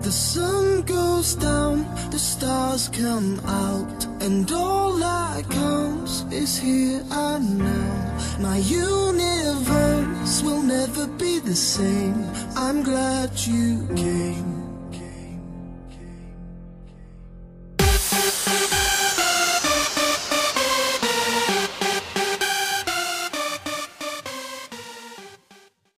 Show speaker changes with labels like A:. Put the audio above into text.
A: The sun goes down, the stars come out, and all that counts is here and now. My universe will never be the same. I'm glad you came.